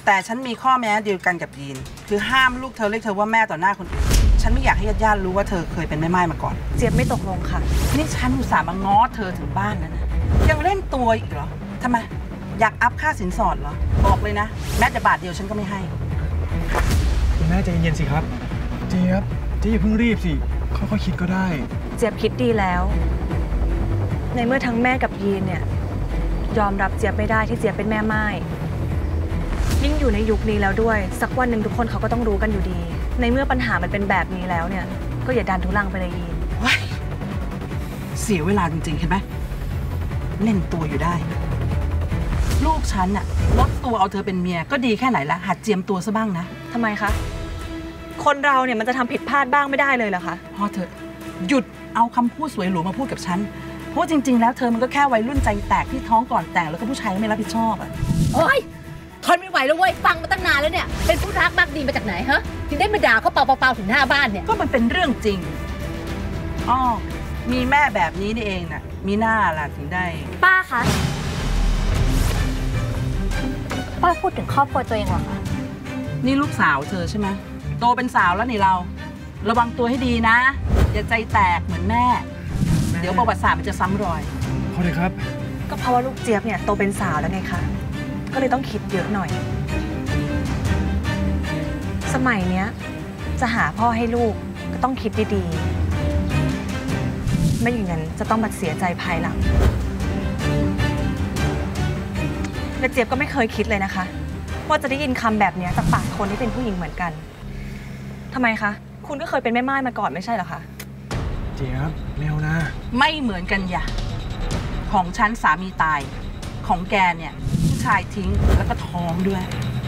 แต่ฉันมีข้อแม้เดียวกันกับยีนคือห้ามลูกเธอเรียกเธอว่าแม่ต่อหน้าคนอื่นฉันไม่อยากให้ญาติๆรู้ว่าเธอเคยเป็นแม่ไม้มาก่อนเจี๊ยบไม่ตกลงค่ะนี่ฉันอุตส่าห์มาง้อเธอถึงบ้านแล้วนะยังเล่นตัวอีกเหรอทำไมอยากอัพค่าสินสอดเหรอบอกเลยนะแม้แต่บาทเดียวฉันก็ไม่ให้คุณแม่ใจเย็นๆสิครับเจี๊ยบอย่าเพิ่งรีบสิค่อยๆคิดก็ได้เจี๊ยบคิดดีแล้วในเมื่อทั้งแม่กับยีนเนี่ยยอมรับเจี๊ยบไม่ได้ที่เจี๊ยบเป็นแม่ไม้ยิ่งอยู่ในยุคนี้แล้วด้วยสักวันหนึ่งทุกคนเขาก็ต้องรู้กันอยู่ดีในเมื่อปัญหามันเป็นแบบนี้แล้วเนี่ยก็อย่าดันทุลังไปเลยยีนว้ายเสียเวลาจริงๆเห็นไหมเล่นตัวอยู่ได้ลูกฉันน่ะลดตัวเอาเธอเป็นเมียก็ดีแค่ไหนละหัดเจียมตัวซะบ้างนะทำไมคะคนเราเนี่ยมันจะทำผิดพลาดบ้างไม่ได้เลยเหรอคะพอเธอหยุดเอาคำพูดสวยหรูมาพูดกับฉันเพราะจริงๆแล้วเธอมันก็แค่วัยรุ่นใจแตกที่ท้องก่อนแต่งแล้วก็ผู้ชายไม่รับผิดชอบอ่ะโอ๊ยทนไม่ไหวแล้วเว้ยฟังมาตั้งนานแล้วเนี่ยเป็นผู้รักมากดีมาจากไหนฮะถึงได้มาด่าเขาเปล่าๆถึงหน้าบ้านเนี่ยก็มันเป็นเรื่องจริงอ๋อมีแม่แบบนี้นี่เองน่ะมีหน้าล่ะถึงได้ป้าคะป้าพูดถึงครอบครัวตัวเองเหรอคะนี่ลูกสาวเธอใช่ไหมโตเป็นสาวแล้วนี่เราระวังตัวให้ดีนะอย่าใจแตกเหมือนแม่เดี๋ยวประวัติศาสตร์มันจะซ้ำรอยพอเลยครับก็เพราะว่าลูกเจี๊ยบเนี่ยโตเป็นสาวแล้วไงคะก็เลยต้องคิดเยอะหน่อยสมัยเนี้ยจะหาพ่อให้ลูกก็ต้องคิดดีๆไม่อย่างนั้นจะต้องมาเสียใจภายหลังและเจี๊ยบก็ไม่เคยคิดเลยนะคะว่าจะได้ยินคำแบบนี้จากปากคนที่เป็นผู้หญิงเหมือนกันทำไมคะคุณก็เคยเป็นแม่ไม้มาก่อนไม่ใช่เหรอคะเจี๊ยบแมวนะไม่เหมือนกันอย่าของฉันสามีตายของแกเนี่ยผู้ชายทิ้งแล้วก็ท้องด้วย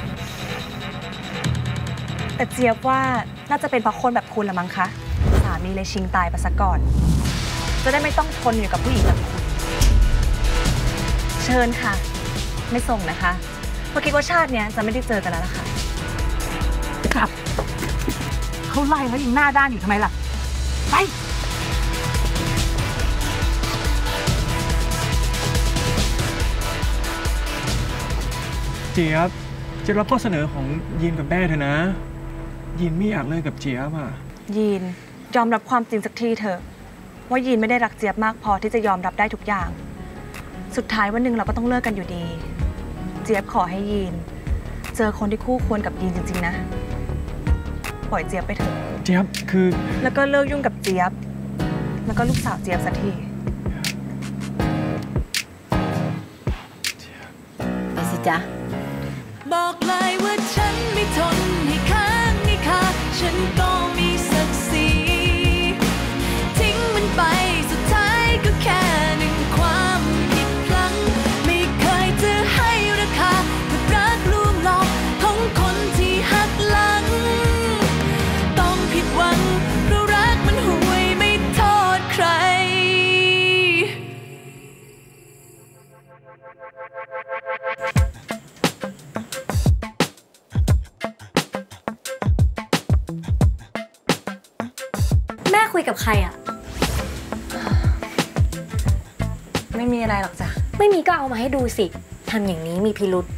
แต่เจี๊ยบว่าน่าจะเป็นเพราะคนแบบคุณละมั้งคะสามีเลยชิงตายไปซะก่อนจะได้ไม่ต้องทนอยู่กับผู้หญิงแบบคุณเชิญค่ะไม่ส่งนะคะเพราะคิดว่าชาตินี้จะไม่ได้เจอกันแล้วล่ะค่ะครับเขาไล่แล้วยังหน้าด้านอยู่ทำไมล่ะไปเจี๊ยบรับข้อเสนอของยีนกับแม่เธอนะยีนไม่อยากเลิกกับเจี๊ยบอ่ะยีนยอมรับความจริงสักทีเถอะว่ายีนไม่ได้รักเจี๊ยบมากพอที่จะยอมรับได้ทุกอย่างสุดท้ายวันหนึ่งเราก็ต้องเลิกกันอยู่ดีเจี๊ยบขอให้ยีนเจอคนที่คู่ควรกับยีนจริงๆนะปล่อยเจี๊ยบไปเถอะเจี๊ยบคือแล้วก็เลิกยุ่งกับเจี๊ยบแล้วก็ลูกสาวเจี๊ยบสักทีไปสิจ๊ะบอกเลยว่าฉันไม่ทนให้ค้างให้คาฉันก็มีศักดิ์ศรีทิ้งมันไปสุดท้ายก็แค่หนึ่งความผิดพลั้งไม่เคยจะให้ราคากับรักลวงหลอกของคนที่หักหลังต้องผิดหวังเพราะรักมันห่วยไม่โทษใครคุยกับใครอ่ะไม่มีอะไรหรอกจ้ะไม่มีก็เอามาให้ดูสิทำอย่างนี้มีพิรุธ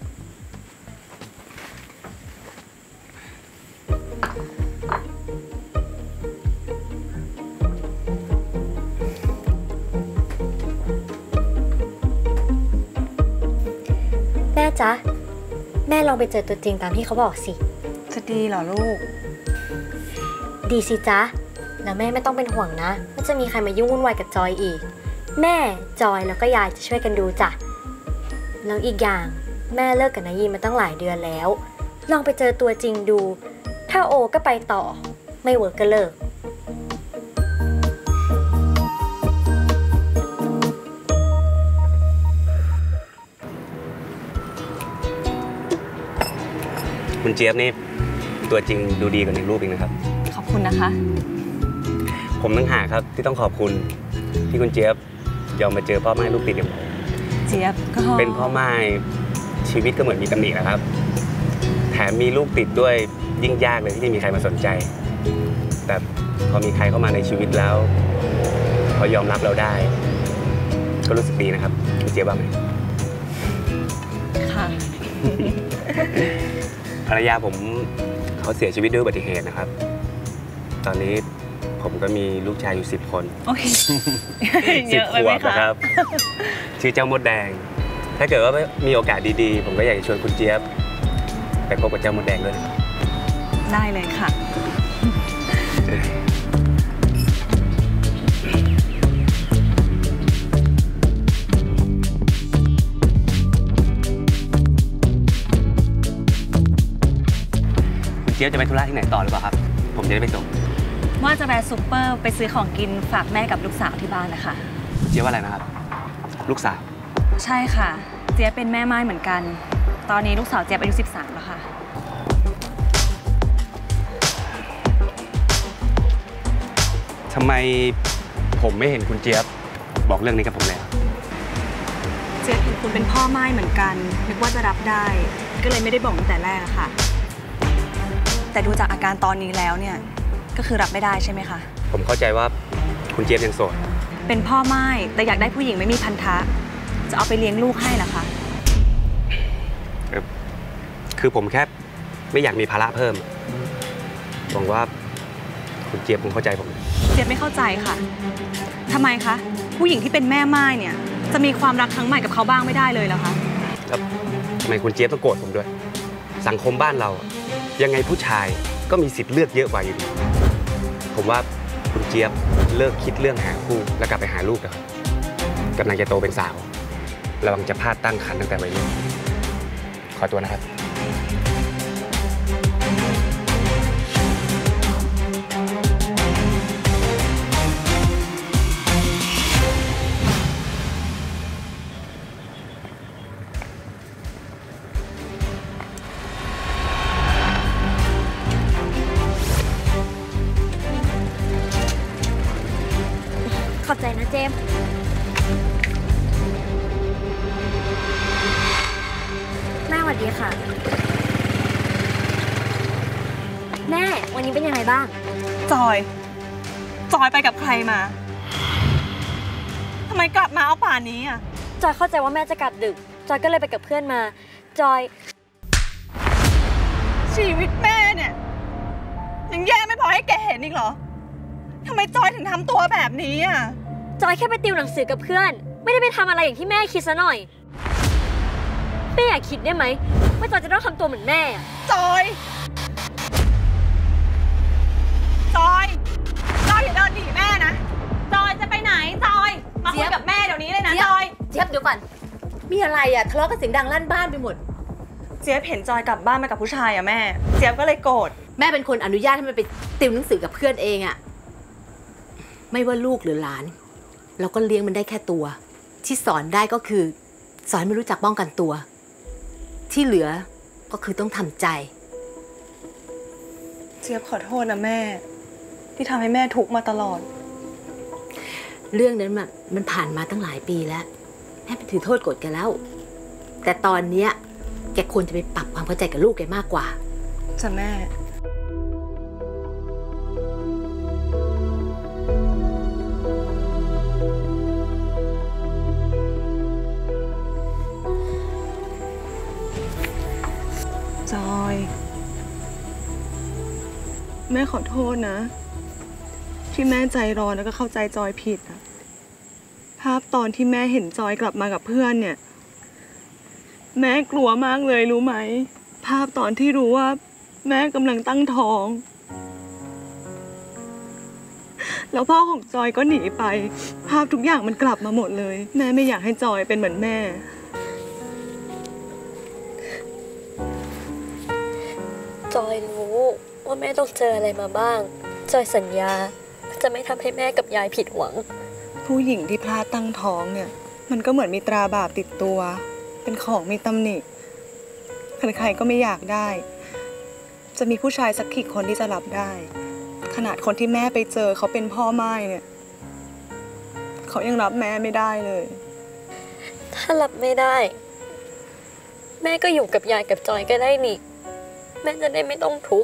แม่จ๊ะแม่ลองไปเจอตัวจริงตามที่เขาบอกสิจะดีเหรอลูกดีสิจ๊ะแล้วแม่ไม่ต้องเป็นห่วงนะว่าจะมีใครมายุ่งวุ่นวายกับจอยอีกแม่จอยแล้วก็ยายจะช่วยกันดูจ้ะแล้วอีกอย่างแม่เลิกกับนายยีมาตั้งหลายเดือนแล้วลองไปเจอตัวจริงดูถ้าโอก็ไปต่อไม่เวิร์กก็เลิกคุณเจี๊ยบนี่ตัวจริงดูดีกว่าในรูปอีกนะครับขอบคุณนะคะผมตั้งหากครับที่ต้องขอบคุณที่คุณเจี๊ยบยอมมาเจอพ่อไม้ลูกติดอย่างผมเจี๊ยบก็เป็นพ่อไม้ชีวิตก็เหมือนมีตำหนินะครับแถมมีลูกติดด้วยยิ่งยากเลยที่จะมีใครมาสนใจแต่พอมีใครเข้ามาในชีวิตแล้วพอยอมรับเราได้ก็รู้สึกดีนะครับคุณเจี๊ยบว่าไหมค่ะภรรยาผมเขาเสียชีวิตด้วยอุบัติเหตุนะครับ ตอนนี้ผมก็มีลูกชายอยู่10 คนโอเค 10 ขวบนะครับ ชื่อเจ้ามดแดง ถ้าเกิดว่ามีโอกาสดีๆ ผมก็อยากจะชวนคุณเจี๊ยบไปพบกับเจ้ามดแดงด้วยนะครับได้เลยค่ะคุณเจี๊ยบจะไปธุระที่ไหนต่อหรือเปล่าครับ ผมจะได้ไปส่งว่าจะแวะซุปเปอร์ไปซื้อของกินฝากแม่กับลูกสาวที่บ้านนะคะเจี๊ยบว่าอะไรนะครับ ลูกสาวใช่ค่ะ เจี๊ยบเป็นแม่ไม้เหมือนกัน ตอนนี้ลูกสาวเจี๊ยบอายุ13แล้วค่ะทำไมผมไม่เห็นคุณเจี๊ยบบอกเรื่องนี้กับผมเลยอะเจี๊ยบเห็นคุณเป็นพ่อไม้เหมือนกันนึกว่าจะรับได้ ก็เลยไม่ได้บอกตั้งแต่แรกอะค่ะ แต่ดูจากอาการตอนนี้แล้วเนี่ยก็คือรับไม่ได้ใช่ไหมคะผมเข้าใจว่าคุณเจี๊ยบยังโสดเป็นพ่อไม้แต่อยากได้ผู้หญิงไม่มีพันธะจะเอาไปเลี้ยงลูกให้เหรอคะคือผมแค่ไม่อยากมีภาระเพิ่ม หวังว่าคุณเจี๊ยบคงเข้าใจผมเจี๊ยบไม่เข้าใจค่ะทำไมคะผู้หญิงที่เป็นแม่ไม้เนี่ยจะมีความรักครั้งใหม่กับเขาบ้างไม่ได้เลยเหรอคะแล้วทำไมคุณเจี๊ยบต้องโกรธผมด้วย สังคมบ้านเรายังไงผู้ชายก็มีสิทธิ์เลือกเยอะกว่าอยู่ดี ผมว่าคุณเจี๊ยบเลิกคิดเรื่องหาคู่แล้วกลับไปหาลูกเถอะกำลังจะโตเป็นสาวระวังจะพลาดตั้งครรภ์ตั้งแต่วัยรุ่นขอตัวนะครับขอบใจนะเจมส์แม่สวัสดีค่ะ แม่วันนี้เป็นยังไงบ้างจอยไปกับใครมาทำไมกลับมาเอาป่านนี้อ่ะจอยเข้าใจว่าแม่จะกลับดึก จอยก็เลยไปกับเพื่อนมา จอยชีวิตแม่เนี่ยยังแย่ไม่พอให้แกเห็นอีกเหรอทำไมจอยถึงทำตัวแบบนี้อ่ะจอยแค่ไปติวหนังสือกับเพื่อน ไม่ได้ไปทำอะไรอย่างที่แม่คิดซะหน่อยแม่อยากคิดได้ไหมว่าจอยจะต้องทำตัวเหมือนแม่อะจอยอย่าเดินหนีแม่นะจอยจะไปไหนจอยมาคุยกับแม่เดี๋ยวนี้เลยนะจอยเจี๊ยบเดี๋ยวก่อน มีอะไรอ่ะทะเลาะกันเสียงดังลั่นบ้านไปหมดเจี๊ยบเห็นจอยกลับบ้านมากับผู้ชายอ่ะแม่เจี๊ยบก็เลยโกรธแม่เป็นคนอนุญาตให้มันไปติวหนังสือกับเพื่อนเองอ่ะ ไม่ว่าลูกหรือหลาน เราก็เลี้ยงมันได้แค่ตัว ที่สอนได้ก็คือสอนไม่รู้จักป้องกันตัว ที่เหลือก็คือต้องทำใจเจี๊ยบขอโทษนะแม่ที่ทำให้แม่ทุกข์มาตลอดเรื่องนั้นมันผ่านมาตั้งหลายปีแล้วแม่ไปถือโทษโกรธแกแล้ว แต่ตอนเนี้ยแกควรจะไปปรับความเข้าใจกับลูกแกมากกว่าจ้ะแม่จอยแม่ขอโทษนะที่แม่ใจร้อนแล้วก็เข้าใจจอยผิดอะภาพตอนที่แม่เห็นจอยกลับมากับเพื่อนเนี่ยแม่กลัวมากเลยรู้ไหมภาพตอนที่รู้ว่าแม่กำลังตั้งท้องแล้วพ่อของจอยก็หนีไปภาพทุกอย่างมันกลับมาหมดเลยแม่ไม่อยากให้จอยเป็นเหมือนแม่จอยรู้ว่าแม่ต้องเจออะไรมาบ้าง จอยสัญญาจะไม่ทำให้แม่กับยายผิดหวังผู้หญิงที่พลาดตั้งท้องเนี่ยมันก็เหมือนมีตราบาปติดตัวเป็นของมีตำหนิใครๆก็ไม่อยากได้ จะมีผู้ชายสักกี่คนที่จะรับได้ ขนาดคนที่แม่ไปเจอเขาเป็นพ่อไม้เนี่ยเขายังรับแม่ไม่ได้เลยถ้ารับไม่ได้ แม่ก็อยู่กับยายกับจอยก็ได้นี่แม่จะได้ไม่ต้องทุกข์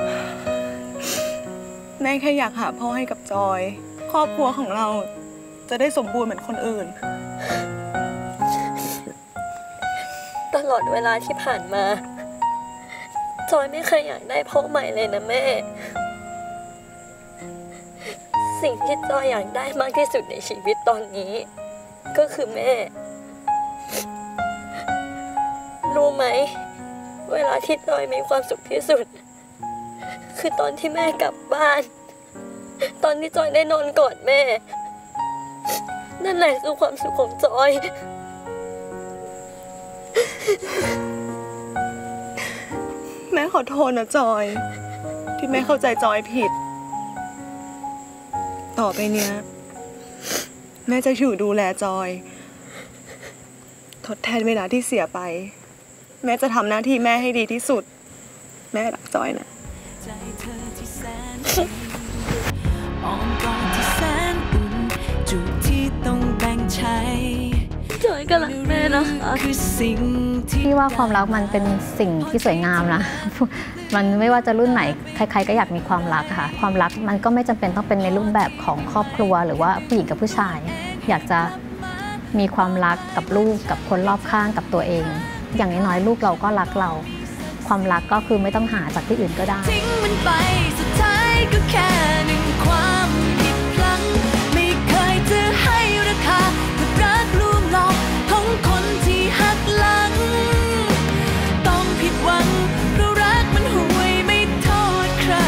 แม่แค่อยากหาพ่อให้กับจอย ครอบครัวของเราจจะได้สมบูรณ์เหมือนคนอื่นตลอดเวลาที่ผ่านมาจอยไม่เคยอยากได้พ่อใหม่เลยนะแม่ สิ่งที่จอยอยากได้มากที่สุดในชีวิตตอนนี้ ก็คือแม่ รู้ไหมเวลาที่จอยมีความสุขที่สุด คือตอนที่แม่กลับบ้าน ตอนที่จอยได้นอนกอดแม่ นั่นแหละคือความสุขของจอยแม่ขอโทษนะจอย ที่แม่เข้าใจจอยผิด ต่อไปเนี้ยแม่จะอยู่ดูแลจอย ทดแทนเวลาที่เสียไป แม่จะทำหน้าที่แม่ให้ดีที่สุด แม่รักจอยนะใจเธอที่แสนดีอ้อมกอดที่แสนอุ่นจุดที่ต้องแบ่งใช้จอยก็รักแม่นะคะคือสิ่งที่พี่ว่าความรักมันเป็นสิ่งที่สวยงามนะ มันไม่ว่าจะรุ่นไหนใครๆก็อยากมีความรักค่ะความรักมันก็ไม่จำเป็นต้องเป็นในรูปแบบของครอบครัวหรือว่าผู้หญิงกับผู้ชาย อยากจะมีความรักกับลูกกับคนรอบข้างกับตัวเอง อย่างน้อยๆลูกเราก็รักเรา ความรักก็คือไม่ต้องหาจากที่อื่นก็ได้ทิ้งมันไปสุดท้ายก็แค่หนึ่งความผิดพลั้งไม่เคยจะให้ราคากับรักลวงหลอกของคนที่หักหลังต้องผิดหวังเพราะรักมันห่วยไม่โทษใคร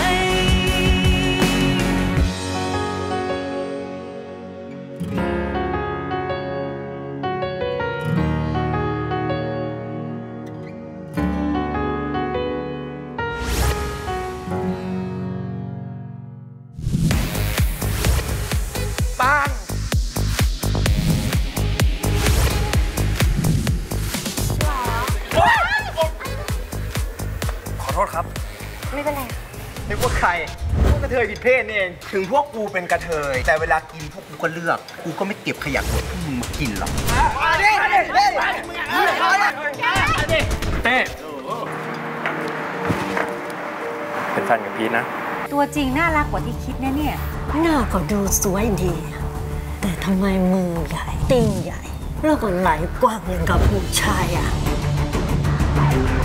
ขอโทษครับไม่เป็นไรนึกว่าใครพวกกระเทยผิดเพศนี่เอง ถึงพวกกูเป็นกระเทย แต่เวลากินพวกกูก็เลือก กูก็ไม่เก็บขยะหมดพวกมึงมากินหรอกเต้เป็นแฟนกับพีทนะตัวจริงน่ารักกว่าที่คิดนะเนี่ยหน้าก็ดูสวยดี แต่ทำไมมือใหญ่ติ้งใหญ่ แล้วก็ไหลกว้างอย่างกับผู้ชายอ่ะ